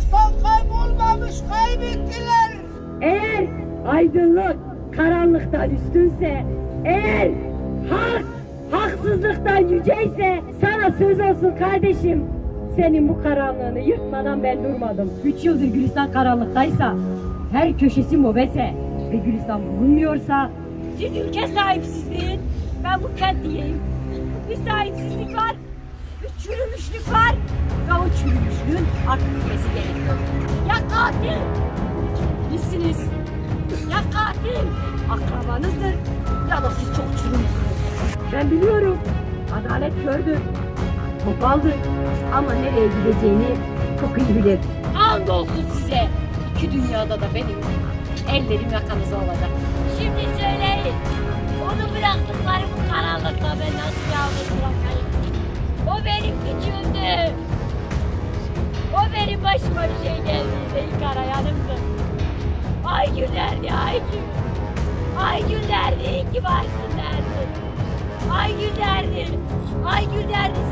ortadan kaybolmamış, kaybettiler. Eğer aydınlık karanlıktan üstünse, eğer hak haksızlıktan yüceyse, sana söz olsun kardeşim, senin bu karanlığını yırtmadan ben durmadım. 3 yıldır Gülistan karanlıktaysa, her köşesi mobese ve Gülistan bulunmuyorsa, siz ülke sahipsizliğin, ben bu kent diyeyim. Bir sahipsizlik var, bir çürümüşlük var ve o çürümüşlüğün artık bitmesi gerekiyor. Ya katil bizsiniz, ya katil akrabanızdır ya da siz çok çürümüşsünüz. Ben biliyorum, adalet kördür, topaldır ama nereye gideceğini çok iyi bilir. Andolsun size, 2 dünyada da benim ellerim yakanıza olacak. Şimdi söyleyin, onu bıraktıkları bu karanlıkta ben nasıl yalnız bırakayım? O benim gücümdü. O benim başıma bir şey geldiğinde ilk arayanımdı. Ay günlerdi, ay gün. Ay günlerdi, iyi ki varsın derdi. Ay günlerdi, ay günlerdi